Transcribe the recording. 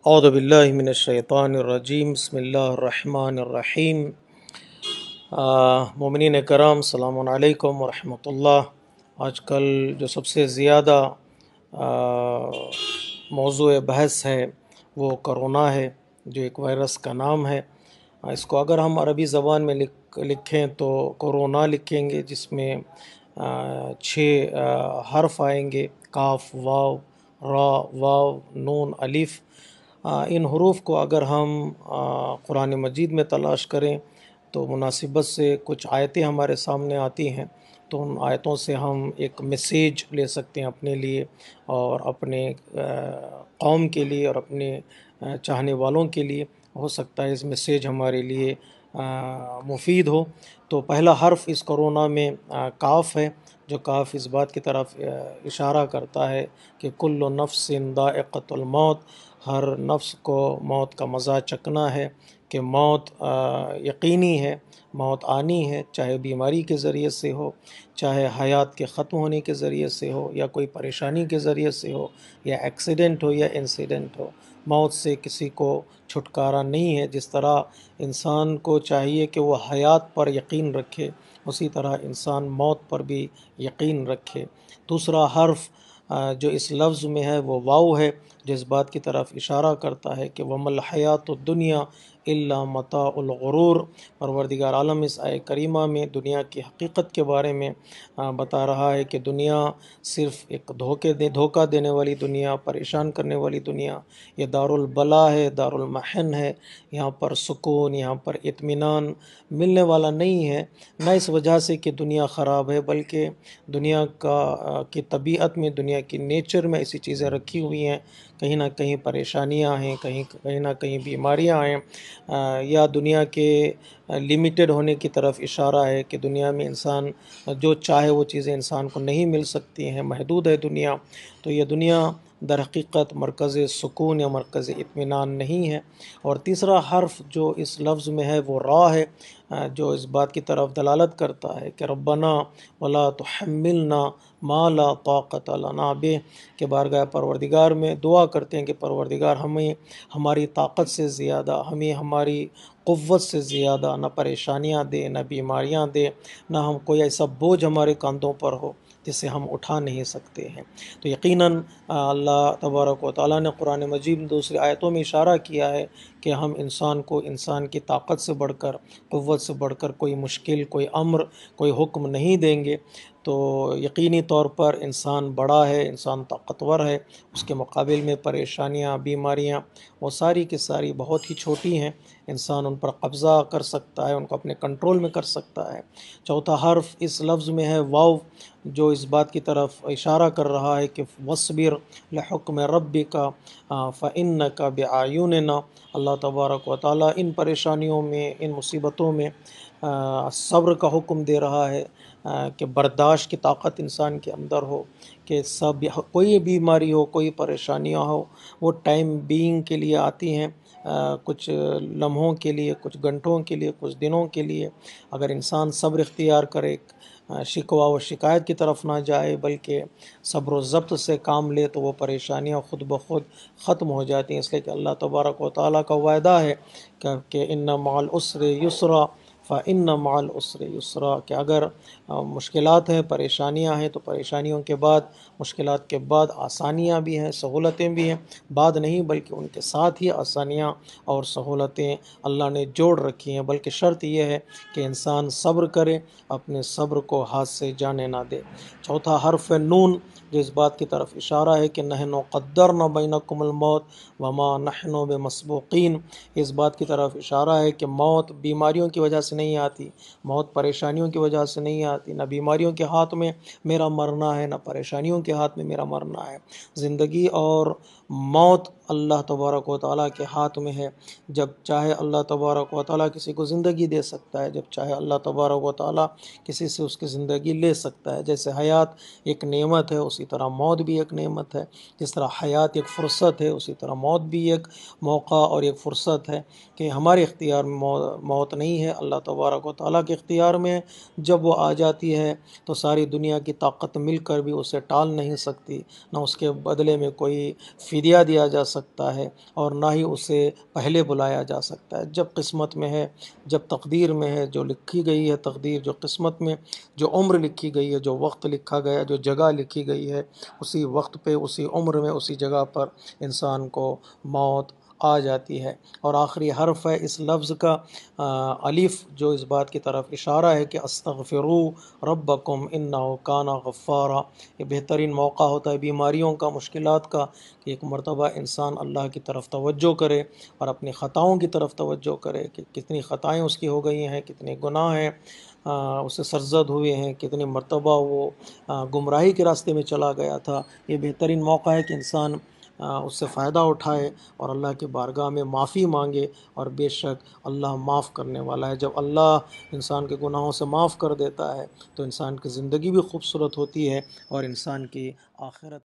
اعوذ باللہ من الشیطان الرجیم بسم اللہ الرحمن الرحیم۔ مومنین کرام السلام علیکم ورحمۃ اللہ۔ آج کل جو سب سے زیادہ موضوع بحث ہے وہ کرونا ہے، جو ایک وائرس کا نام ہے۔ اس کو اگر ہم عربی زبان میں لکھیں تو کورونا لکھیں گے، جس میں 6 حرف آئیں گے: کاف، واو، را، واو، نون، الف۔ ان حروف کو اگر ہم قرآن مجید میں تلاش کریں تو مناسبت سے کچھ آیتیں ہمارے سامنے آتی ہیں، تو ان آیتوں سے ہم ایک میسیج لے سکتے ہیں اپنے لیے اور اپنے قوم کے لیے اور اپنے چاہنے والوں کے لیے۔ ہو سکتا ہے اس میسیج ہمارے لیے مفید ہو۔ تو پہلا حرف اس کرونا میں کاف ہے، جو کاف اس بات کی طرف اشارہ کرتا ہے کہ کل نفس ذائقۃ الموت، ہر نفس کو موت کا مزہ چکھنا ہے، کہ موت یقینی ہے، موت آنی ہے، چاہے بیماری کے ذریعے سے ہو، چاہے حیات کے ختم ہونے کے ذریعے سے ہو، یا کوئی پریشانی کے ذریعے سے ہو، یا ایکسیڈنٹ ہو یا انسیڈنٹ ہو۔ موت سے کسی کو چھٹکارا نہیں ہے۔ جس طرح انسان کو چاہیے کہ وہ حیات پر یقین رکھے، اسی طرح انسان موت پر بھی یقین رکھے۔ دوسرا حرف جو اس لفظ میں ہے وہ واو ہے، جو اس بات کی طرف اشارہ کرتا ہے کہ وَمَا الْحَيَاةُ الدُّنْيَا إِلَّا مَتَاعُ الْغُرُورِ۔ پروردگار عالم اس آیہ کریمہ میں دنیا کی حقیقت کے بارے میں بتا رہا ہے کہ دنیا صرف ایک دھوکہ دینے والی دنیا، پریشان کرنے والی دنیا، یہ دار البلا ہے، دار المحن ہے۔ یہاں پر سکون، یہاں پر اطمینان ملنے والا نہیں ہے، نہ اس وجہ سے کہ دنیا خراب ہے، بلکہ دنیا کی طبیعت میں، دنیا کی نیچر میں ایسی چیزیں رکھی ہوئی ہیں، کہیں نہ کہیں پریشانیاں ہیں، کہیں نہ کہیں بیماریاں ہیں، یا دنیا کے لمیٹڈ ہونے کی طرف اشارہ ہے کہ دنیا میں انسان جو چاہے وہ چیزیں انسان کو نہیں مل سکتی ہیں، محدود ہے دنیا۔ تو یہ دنیا در حقیقت مرکز سکون یا مرکز اطمینان نہیں ہے۔ اور تیسرا حرف جو اس لفظ میں ہے وہ را ہے، جو اس بات کی طرف دلالت کرتا ہے کہ ربنا ولا تحملنا ما لا طاقت لنا بہ، کہ بارگاہ پروردگار میں دعا کرتے ہیں کہ پروردگار ہمیں ہماری طاقت سے زیادہ، ہمیں ہماری قوت سے زیادہ نہ پریشانیاں دے، نہ بیماریاں دے، نہ ہم کوئی ایسا بوجھ ہمارے کاندھوں پر ہو جسے ہم اٹھا نہیں سکتے ہیں۔ تو یقیناً اللہ تبارک و تعالیٰ نے قرآن مجید میں دوسری آیتوں میں اشارہ کیا ہے کہ ہم انسان کو انسان کی طاقت سے بڑھ کر، قوت سے بڑھ کر کوئی مشکل، کوئی امر، کوئی حکم نہیں دیں گے۔ تو یقینی طور پر انسان بڑا ہے، انسان طاقتور ہے، اس کے مقابل میں پریشانیاں، بیماریاں وہ ساری کی ساری بہت ہی چھوٹی ہیں۔ انسان ان پر قبضہ کر سکتا ہے، ان کو اپنے کنٹرول میں کر سکتا ہے۔ چوتھا حرف اس لفظ میں ہے واو، جو اس بات کی طرف اشارہ کر رہا ہے کہ وَاصْبِرْ لِحُکْمِ رَبِّکَ فَإِنَّکَ بِأَعْیُنِنَا۔ اللہ تبارک و تعالیٰ ان پریشانیوں میں، ان مصیبتوں میں صبر کا حکم دے رہا ہے، کہ برداشت کی طاقت انسان کے اندر ہو، کہ کوئی بیماری ہو، کوئی پریشانیاں ہو، وہ ٹائم بینگ کے لیے آتی ہیں، کچھ لمحوں کے لیے، کچھ گھنٹوں کے لیے، کچھ دنوں کے لیے۔ اگر انسان صبر اختیار کرے، شکوہ و شکایت کی طرف نہ جائے، بلکہ صبر و ضبط سے کام لے، تو وہ پریشانیاں خود بخود ختم ہو جاتی ہیں۔ اس لیے کہ اللہ تبارک و تعالیٰ کا وعدہ ہے کہ ان مع العسر یسرا فإن مع العسر یسرا، کہ اگر مشکلات ہیں، پریشانیاں ہیں، تو پریشانیوں کے بعد، مشکلات کے بعد آسانیاں بھی ہیں، سہولتیں بھی ہیں۔ بعد نہیں بلکہ ان کے ساتھ ہی آسانیاں اور سہولتیں اللہ نے جوڑ رکھی ہیں، بلکہ شرط یہ ہے کہ انسان صبر کرے، اپنے صبر کو ہاتھ سے جانے نہ دے۔ چوتھا حرف ہے نون، جو اس بات کی طرف اشارہ ہے کہ نحن قدرنا بینکم الموت وما نحن بمسبوقین۔ اس بات کی طرف اشارہ ہے کہ موت بیماریوں کی وجہ سے نہیں آتی، موت پریشانیوں کی وجہ سے نہیں آتی، نہ بیماریوں کے ہاتھ میں میرا مرنا ہے، نہ پریشانیوں کے ہاتھ میں میرا مرنا ہے۔ زندگی اور موت اللہ تبارک و تعالیٰ کے ہاتھ میں ہے۔ جب چاہے اللہ تبارک و تعالیٰ کسی کو زندگی دے سکتا ہے، جب چاہے اللہ تبارک و تعالیٰ کسی سے اس کی زندگی لے سکتا ہے۔ جیسے حیات ایک نعمت ہے، اسی طرح موت بھی ایک نعمت ہے۔ جس طرح حیات ایک فرصت ہے، اسی طرح موت بھی ایک موقع اور ایک فرصت ہے، کہ ہمارے اختیار میں موت نہیں ہے، اللہ تبارک و تعالیٰ کے اختیار میں ہے۔ جب وہ آ جاتی ہے تو ساری دنیا کی طاقت مل کر بھی اسے ٹال نہیں سکتی، نہ اس کے بدلے میں کوئی فدیہ دیا جا سکتا ہے اور نہ ہی اسے پہلے بلایا جا سکتا ہے۔ جب قسمت میں ہے، جب تقدیر میں ہے، جو لکھی گئی ہے تقدیر، جو قسمت میں جو عمر لکھی گئی ہے، جو وقت لکھا گیا، جو جگہ لکھی گئی ہے، اسی وقت پہ، اسی عمر میں، اسی جگہ پر انسان کو موت آ جاتی ہے۔ اور آخری حرف ہے اس لفظ کا الف، جو اس بات کی طرف اشارہ ہے کہ استغفروا ربکم انہ کان غفارا۔ یہ بہترین موقع ہوتا ہے بیماریوں کا، مشکلات کا، کہ ایک مرتبہ انسان اللہ کی طرف توجہ کرے اور اپنی خطاؤں کی طرف توجہ کرے کہ کتنی خطائیں اس کی ہو گئی ہیں، کتنے گناہ ہیں اسے سرزد ہوئے ہیں، کتنی مرتبہ وہ گمراہی کے راستے میں چلا گیا تھا۔ یہ بہترین موقع ہے کہ انسان اس سے فائدہ اٹھائے اور اللہ کی بارگاہ میں معافی مانگے، اور بے شک اللہ معاف کرنے والا ہے۔ جب اللہ انسان کے گناہوں سے معاف کر دیتا ہے تو انسان کی زندگی بھی خوبصورت ہوتی ہے اور انسان کی آخرت